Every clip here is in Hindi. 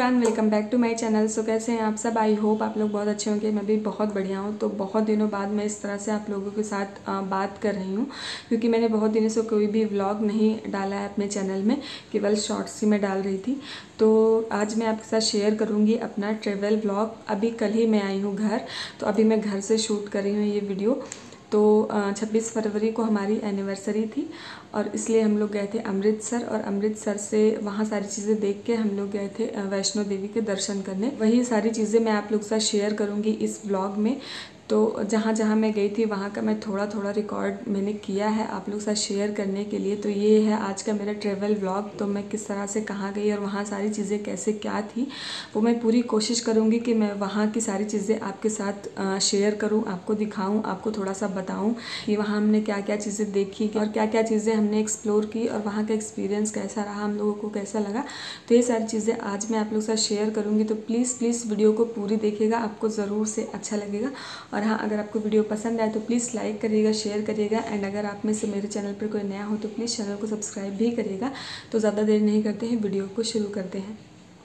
Everyone, welcome back to my channel. So कैसे हैं आप सब? आई होप आप लोग बहुत अच्छे होंगे। मैं भी बहुत बढ़िया हूँ। तो बहुत दिनों बाद मैं इस तरह से आप लोगों के साथ बात कर रही हूँ, क्योंकि मैंने बहुत दिनों से कोई भी व्लॉग नहीं डाला है अपने चैनल में, केवल शॉर्ट्स ही मैं डाल रही थी। तो आज मैं आपके साथ शेयर करूँगी अपना ट्रेवल व्लॉग। अभी कल ही मैं आई हूँ घर, तो अभी मैं घर से शूट कर रही हूँ ये वीडियो। तो 26 फरवरी को हमारी एनिवर्सरी थी और इसलिए हम लोग गए थे अमृतसर, और अमृतसर से वहाँ सारी चीज़ें देख के हम लोग गए थे वैष्णो देवी के दर्शन करने। वही सारी चीज़ें मैं आप लोग के साथ शेयर करूँगी इस व्लॉग में। तो जहाँ जहाँ मैं गई थी वहाँ का मैं थोड़ा थोड़ा रिकॉर्ड मैंने किया है आप लोग के साथ शेयर करने के लिए। तो ये है आज का मेरा ट्रेवल व्लॉग। तो मैं किस तरह से कहाँ गई और वहाँ सारी चीज़ें कैसे क्या थी, वो मैं पूरी कोशिश करूँगी कि मैं वहाँ की सारी चीज़ें आपके साथ शेयर करूँ, आपको दिखाऊँ, आपको थोड़ा सा बताऊँ कि वहाँ हमने क्या क्या चीज़ें देखी और क्या क्या चीज़ें हमने एक्सप्लोर की और वहाँ का एक्सपीरियंस कैसा रहा, हम लोगों को कैसा लगा। तो ये सारी चीज़ें आज मैं आप लोगों के साथ शेयर करूँगी। तो प्लीज़ वीडियो को पूरी देखिएगा, आपको ज़रूर से अच्छा लगेगा। और हाँ, अगर आपको वीडियो पसंद आए तो प्लीज़ लाइक करिएगा, शेयर करिएगा। एंड अगर आप में से मेरे चैनल पर कोई नया हो तो प्लीज़ चैनल को सब्सक्राइब भी करिएगा। तो ज़्यादा देर नहीं करते हैं, वीडियो को शुरू करते हैं।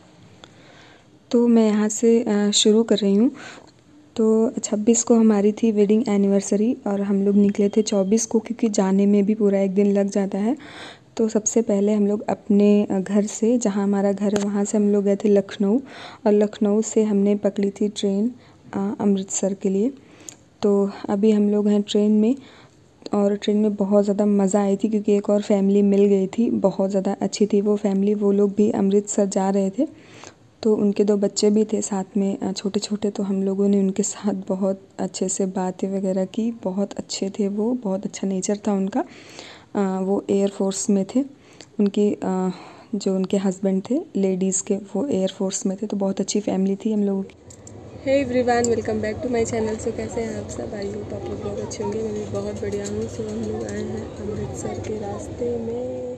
तो मैं यहाँ से शुरू कर रही हूँ। तो 26 को हमारी थी वेडिंग एनिवर्सरी और हम लोग निकले थे 24 को, क्योंकि जाने में भी पूरा एक दिन लग जाता है। तो सबसे पहले हम लोग अपने घर से, जहाँ हमारा घर है वहाँ से हम लोग गए थे लखनऊ, और लखनऊ से हमने पकड़ी थी ट्रेन अमृतसर के लिए। तो अभी हम लोग हैं ट्रेन में, और ट्रेन में बहुत ज़्यादा मज़ा आई थी क्योंकि एक और फैमिली मिल गई थी, बहुत ज़्यादा अच्छी थी वो फैमिली। वो लोग भी अमृतसर जा रहे थे, तो उनके 2 बच्चे भी थे साथ में छोटे छोटे। तो हम लोगों ने उनके साथ बहुत अच्छे से बातें वगैरह की। बहुत अच्छे थे वो, बहुत अच्छा नेचर था उनका। वो एयर फोर्स में थे। उनकी जो उनके हस्बैंड थे लेडीज़ के, वो एयर फोर्स में थे। तो बहुत अच्छी फैमिली थी हम लोगों की। Hey everyone, welcome back to my channel. So कैसे हैं आप सब? आई होप आप लोग बहुत अच्छे होंगे। मैं भी बहुत बढ़िया हूँ। सो हम लोग आए हैं अमृतसर के रास्ते में।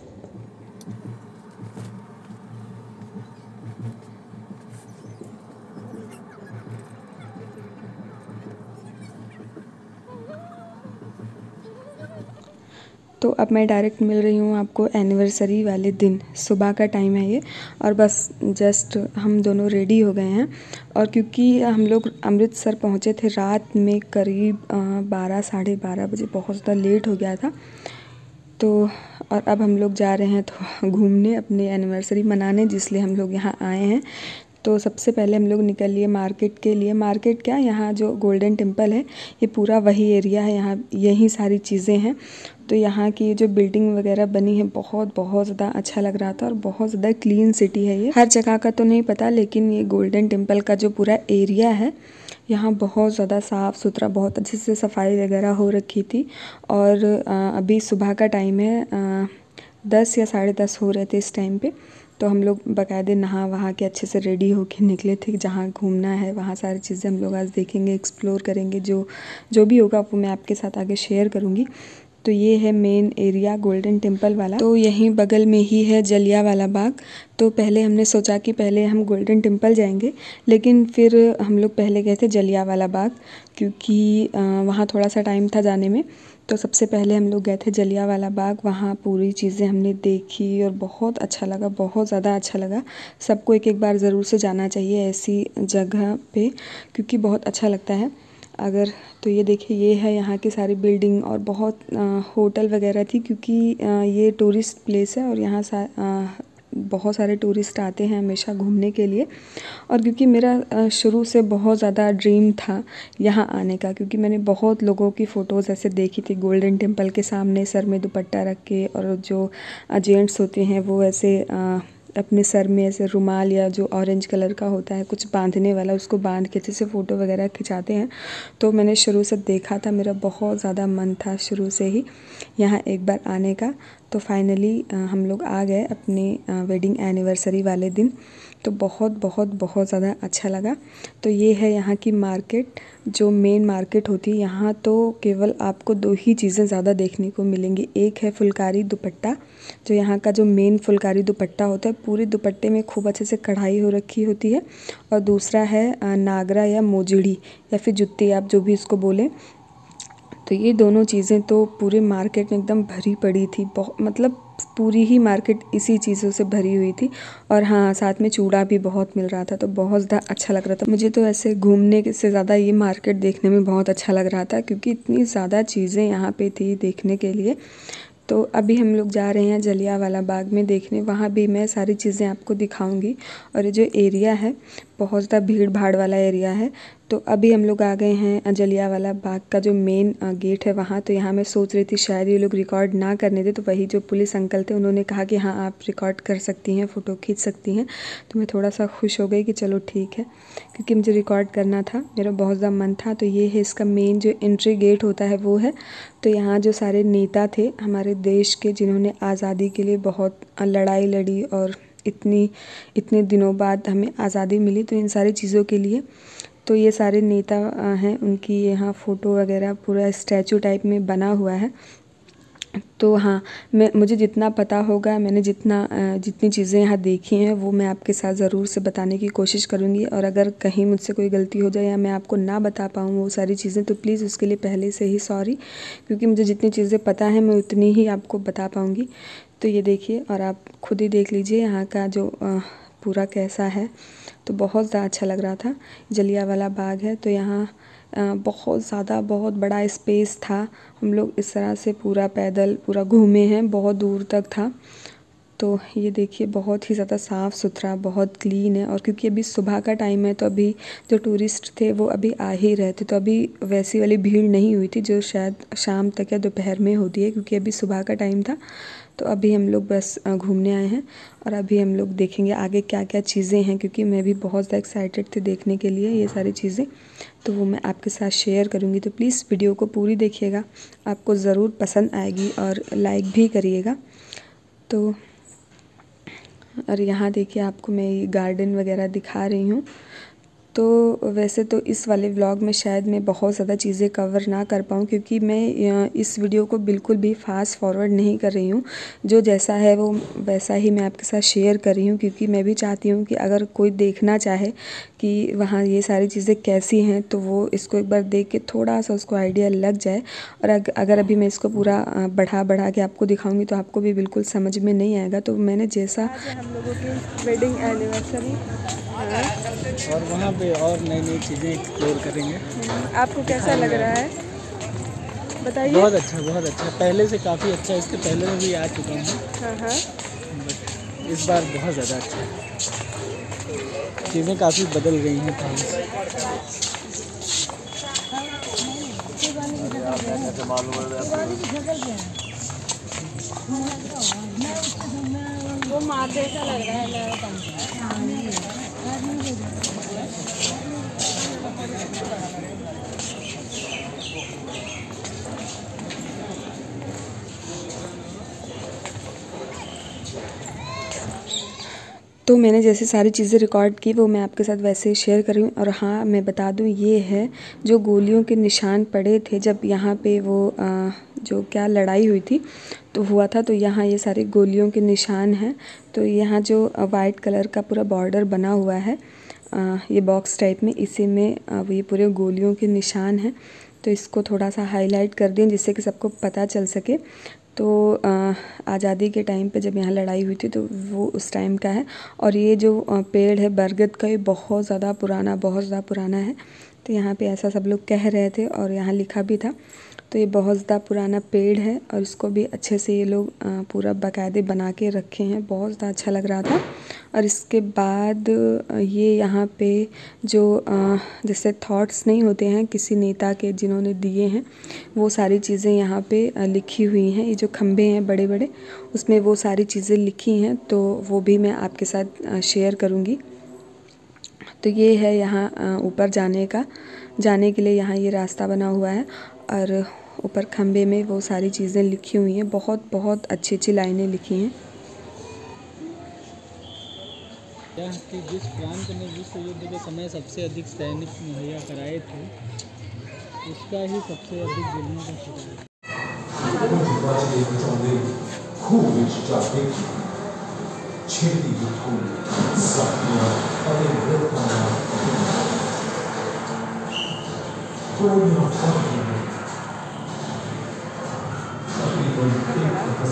तो अब मैं डायरेक्ट मिल रही हूँ आपको एनिवर्सरी वाले दिन। सुबह का टाइम है ये, और बस जस्ट हम दोनों रेडी हो गए हैं। और क्योंकि हम लोग अमृतसर पहुँचे थे रात में करीब 12 साढ़े 12 बजे, बहुत ज़्यादा लेट हो गया था। तो और अब हम लोग जा रहे हैं तो घूमने, अपनी एनिवर्सरी मनाने, जिसलिए हम लोग यहाँ आए हैं। तो सबसे पहले हम लोग निकल लिए मार्केट के लिए। मार्केट क्या, यहाँ जो गोल्डन टेम्पल है ये पूरा वही एरिया है, यहाँ यही सारी चीज़ें हैं। तो यहाँ की जो बिल्डिंग वगैरह बनी है बहुत ज़्यादा अच्छा लग रहा था, और बहुत ज़्यादा क्लीन सिटी है ये। हर जगह का तो नहीं पता, लेकिन ये गोल्डन टेम्पल का जो पूरा एरिया है यहाँ बहुत ज़्यादा साफ़ सुथरा, बहुत अच्छे से सफाई वगैरह हो रखी थी। और अभी सुबह का टाइम है, 10 या साढ़े 10 हो रहे थे इस टाइम पे। तो हम लोग बाकायदे नहा वहाँ के अच्छे से रेडी होके निकले थे। जहाँ घूमना है वहाँ सारी चीज़ें हम लोग आज देखेंगे, एक्सप्लोर करेंगे। जो भी होगा वो मैं आपके साथ आगे शेयर करूँगी। तो ये है मेन एरिया गोल्डन टेम्पल वाला। तो यहीं बगल में ही है जलियांवाला बाग। तो पहले हमने सोचा कि पहले हम गोल्डन टेम्पल जाएंगे, लेकिन फिर हम लोग पहले गए थे जलियांवाला बाग, क्योंकि वहाँ थोड़ा सा टाइम था जाने में। तो सबसे पहले हम लोग गए थे जलियांवाला बाग। वहाँ पूरी चीज़ें हमने देखी और बहुत अच्छा लगा, बहुत ज़्यादा अच्छा लगा। सबको एक बार ज़रूर से जाना चाहिए ऐसी जगह पे, क्योंकि बहुत अच्छा लगता है। अगर तो ये देखिए, ये है यहाँ की सारी बिल्डिंग, और बहुत होटल वगैरह थी, क्योंकि ये टूरिस्ट प्लेस है और यहाँ बहुत सारे टूरिस्ट आते हैं हमेशा घूमने के लिए। और क्योंकि मेरा शुरू से बहुत ज़्यादा ड्रीम था यहाँ आने का, क्योंकि मैंने बहुत लोगों की फ़ोटोज़ ऐसे देखी थी गोल्डन टेम्पल के सामने सर में दुपट्टा रख के, और जो जेंट्स होते हैं वो ऐसे अपने सर में ऐसे रुमाल या जो ऑरेंज कलर का होता है कुछ बांधने वाला, उसको बांध के अच्छे से फ़ोटो वगैरह खिंचाते हैं। तो मैंने शुरू से देखा था, मेरा बहुत ज़्यादा मन था शुरू से ही यहाँ एक बार आने का। तो फाइनली हम लोग आ गए अपने वेडिंग एनिवर्सरी वाले दिन। तो बहुत ज़्यादा अच्छा लगा। तो ये है यहाँ की मार्केट, जो मेन मार्केट होती है। यहाँ तो केवल आपको 2 ही चीज़ें ज़्यादा देखने को मिलेंगी। एक है फुलकारी दुपट्टा, जो यहाँ का जो मेन फुलकारी दुपट्टा होता है, पूरे दुपट्टे में खूब अच्छे से कढ़ाई हो रखी होती है। और दूसरा है नागरा या मोजड़ी या फिर जुत्ती, आप जो भी इसको बोलें। तो ये दोनों चीज़ें तो पूरे मार्केट में एकदम भरी पड़ी थी, मतलब पूरी ही मार्केट इसी चीज़ों से भरी हुई थी। और हाँ, साथ में चूड़ा भी बहुत मिल रहा था, तो बहुत ज़्यादा अच्छा लग रहा था मुझे। तो ऐसे घूमने से ज़्यादा ये मार्केट देखने में बहुत अच्छा लग रहा था, क्योंकि इतनी ज़्यादा चीज़ें यहाँ पे थी देखने के लिए। तो अभी हम लोग जा रहे हैं जलियांवाला बाग में देखने, वहाँ भी मैं सारी चीज़ें आपको दिखाऊंगी। और ये जो एरिया है बहुत ज़्यादा भीड़ भाड़ वाला एरिया है। तो अभी हम लोग आ गए हैं जलियांवाला बाग का जो मेन गेट है वहाँ। तो यहाँ मैं सोच रही थी शायद ये लोग रिकॉर्ड ना करने दे, तो वही जो पुलिस अंकल थे उन्होंने कहा कि हाँ आप रिकॉर्ड कर सकती हैं, फ़ोटो खींच सकती हैं। तो मैं थोड़ा सा खुश हो गई कि चलो ठीक है, क्योंकि मुझे रिकॉर्ड करना था, मेरा बहुत ज़्यादा मन था। तो ये है इसका मेन जो एंट्री गेट होता है वो है। तो यहाँ जो सारे नेता थे हमारे देश के, जिन्होंने आज़ादी के लिए बहुत लड़ाई लड़ी और इतने दिनों बाद हमें आज़ादी मिली, तो इन सारी चीज़ों के लिए तो ये सारे नेता हैं, उनकी यहाँ फ़ोटो वगैरह पूरा स्टैचू टाइप में बना हुआ है। तो हाँ, मुझे जितना पता होगा, मैंने जितनी चीज़ें यहाँ देखी हैं वो मैं आपके साथ ज़रूर से बताने की कोशिश करूँगी। और अगर कहीं मुझसे कोई गलती हो जाए या मैं आपको ना बता पाऊँ वो सारी चीज़ें, तो प्लीज़ उसके लिए पहले से ही सॉरी, क्योंकि मुझे जितनी चीज़ें पता है मैं उतनी ही आपको बता पाऊँगी। तो ये देखिए और आप खुद ही देख लीजिए यहाँ का जो पूरा कैसा है। तो बहुत ज़्यादा अच्छा लग रहा था। जलियांवाला बाग है, तो यहाँ बहुत बड़ा स्पेस था। हम लोग इस तरह से पूरा पैदल पूरा घूमे हैं, बहुत दूर तक था। तो ये देखिए बहुत ही ज़्यादा साफ़ सुथरा, बहुत क्लीन है। और क्योंकि अभी सुबह का टाइम है, तो अभी जो टूरिस्ट थे वो अभी आ ही रहे थे, तो अभी वैसी वाली भीड़ नहीं हुई थी जो शायद शाम तक या दोपहर में होती है, क्योंकि अभी सुबह का टाइम था। तो अभी हम लोग बस घूमने आए हैं और अभी हम लोग देखेंगे आगे क्या क्या चीज़ें हैं, क्योंकि मैं भी बहुत ज़्यादा एक्साइटेड थी देखने के लिए ये सारी चीज़ें। तो वो मैं आपके साथ शेयर करूँगी। तो प्लीज़ वीडियो को पूरी देखिएगा, आपको ज़रूर पसंद आएगी और लाइक भी करिएगा। तो और यहाँ देखिए आपको मैं ये गार्डन वगैरह दिखा रही हूँ। तो वैसे तो इस वाले व्लॉग में शायद मैं बहुत ज़्यादा चीज़ें कवर ना कर पाऊँ, क्योंकि मैं इस वीडियो को बिल्कुल भी फास्ट फॉरवर्ड नहीं कर रही हूँ। जो जैसा है वो वैसा ही मैं आपके साथ शेयर कर रही हूँ, क्योंकि मैं भी चाहती हूँ कि अगर कोई देखना चाहे कि वहाँ ये सारी चीज़ें कैसी हैं, तो वो इसको एक बार देख के थोड़ा सा उसको आइडिया लग जाए। और अगर अभी मैं इसको पूरा बढ़ा के आपको दिखाऊँगी तो आपको भी बिल्कुल समझ में नहीं आएगा। तो मैंने जैसा हम लोगों की वेडिंग एनिवर्सरी और वहाँ पे और नई चीज़ें एक्सप्लोर करेंगे। आपको कैसा लग रहा है बताइए। बहुत अच्छा, पहले से काफ़ी अच्छा। इसके पहले में भी आ चुका हूँ। हाँ। बट इस बार बहुत ज़्यादा अच्छा है, चीज़ें काफ़ी बदल गई हैं पहले से। वो मार जैसा लग रहा है। तो मैंने जैसे सारी चीज़ें रिकॉर्ड की वो मैं आपके साथ वैसे ही शेयर कर रही हूँ। और हाँ, मैं बता दूँ ये है जो गोलियों के निशान पड़े थे जब यहाँ पे वो जो क्या लड़ाई हुई थी तो हुआ था, तो यहाँ ये सारे गोलियों के निशान हैं। तो यहाँ जो वाइट कलर का पूरा बॉर्डर बना हुआ है ये बॉक्स टाइप में, इसी में ये पूरे गोलियों के निशान हैं। तो इसको थोड़ा सा हाईलाइट कर दें जिससे कि सबको पता चल सके। तो आज़ादी के टाइम पे जब यहाँ लड़ाई हुई थी तो वो उस टाइम का है। और ये जो पेड़ है बरगद का, ये बहुत ज़्यादा पुराना है। तो यहाँ पे ऐसा सब लोग कह रहे थे और यहाँ लिखा भी था। तो ये बहुत ज़्यादा पुराना पेड़ है और इसको भी अच्छे से ये लोग पूरा बाकायदे बना के रखे हैं, बहुत ज़्यादा अच्छा लग रहा था। और इसके बाद ये यहाँ पे जो जैसे थॉट्स नहीं होते हैं किसी नेता के जिन्होंने दिए हैं, वो सारी चीज़ें यहाँ पे लिखी हुई हैं। ये जो खम्भे हैं बड़े बड़े उसमें वो सारी चीज़ें लिखी हैं, तो वो भी मैं आपके साथ शेयर करूँगी। तो ये है यहाँ ऊपर जाने के लिए यहाँ ये रास्ता बना हुआ है और ऊपर खम्भे में वो सारी चीज़ें लिखी हुई हैं, बहुत अच्छी लाइनें लिखी हैं। यह कि जिस प्रांत ने विश्व युद्ध के समय सबसे अधिक सैनिक मुहैया कराए थे उसका ही सबसे अधिक जुल्मों का शिकार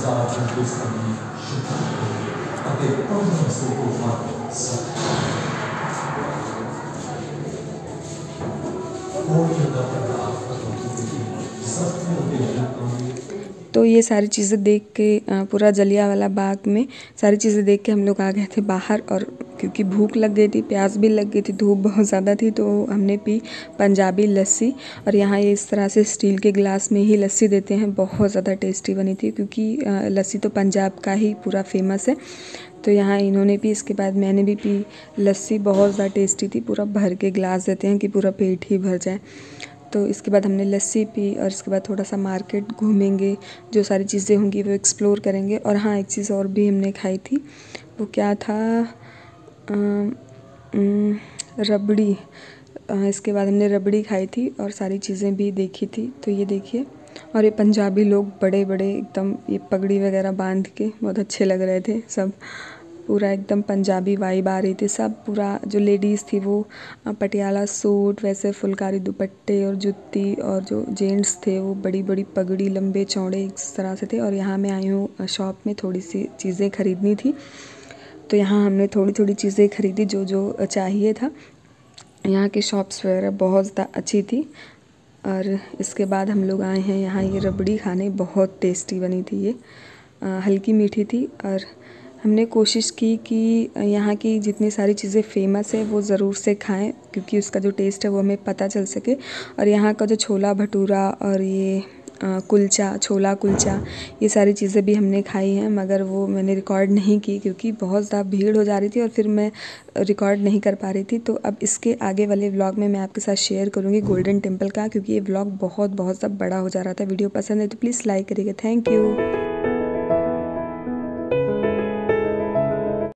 तो ये सारी चीज़ें देख के पूरा जलियांवाला बाग में सारी चीज़ें देख के हम लोग आ गए थे बाहर। और क्योंकि भूख लग गई थी, प्यास भी लग गई थी, धूप बहुत ज़्यादा थी, तो हमने पी पंजाबी लस्सी। और यहाँ ये इस तरह से स्टील के गिलास में ही लस्सी देते हैं, बहुत ज़्यादा टेस्टी बनी थी क्योंकि लस्सी तो पंजाब का ही पूरा फेमस है। तो यहाँ इन्होंने पी, इसके बाद मैंने भी पी लस्सी, बहुत ज़्यादा टेस्टी थी। पूरा भर के गिलास देते हैं कि पूरा पेट ही भर जाए। तो इसके बाद हमने लस्सी पी और इसके बाद थोड़ा सा मार्केट घूमेंगे, जो सारी चीज़ें होंगी वो एक्सप्लोर करेंगे। और हाँ, एक चीज़ और भी हमने खाई थी, वो क्या था, रबड़ी। इसके बाद हमने रबड़ी खाई थी और सारी चीज़ें भी देखी थी। तो ये देखिए, और ये पंजाबी लोग बड़े बड़े एकदम ये पगड़ी वगैरह बांध के बहुत अच्छे लग रहे थे सब, पूरा एकदम पंजाबी वाइब आ रही थी सब। पूरा जो लेडीज़ थी वो पटियाला सूट, वैसे फुलकारी दुपट्टे और जुत्ती, और जो जेंट्स थे वो बड़ी बड़ी पगड़ी लंबे चौड़े इस तरह से थे। और यहाँ मैं आई हूँ शॉप में थोड़ी सी चीज़ें ख़रीदनी थी, तो यहाँ हमने थोड़ी थोड़ी चीज़ें ख़रीदी जो जो चाहिए था। यहाँ की शॉप्स वगैरह बहुत ज़्यादा अच्छी थी। और इसके बाद हम लोग आए हैं यहाँ ये रबड़ी खाने, बहुत टेस्टी बनी थी ये, हल्की मीठी थी। और हमने कोशिश की कि यहाँ की जितनी सारी चीज़ें फ़ेमस है वो ज़रूर से खाएं, क्योंकि उसका जो टेस्ट है वो हमें पता चल सके। और यहाँ का जो छोला भटूरा और ये कुलचा, छोला कुलचा, ये सारी चीज़ें भी हमने खाई हैं, मगर वो मैंने रिकॉर्ड नहीं की क्योंकि बहुत ज़्यादा भीड़ हो जा रही थी और फिर मैं रिकॉर्ड नहीं कर पा रही थी। तो अब इसके आगे वाले व्लॉग में मैं आपके साथ शेयर करूँगी गोल्डन टेम्पल का, क्योंकि ये व्लॉग बहुत ज़्यादा बड़ा हो जा रहा था। वीडियो पसंद है तो प्लीज़ लाइक करिएगा। Thank you.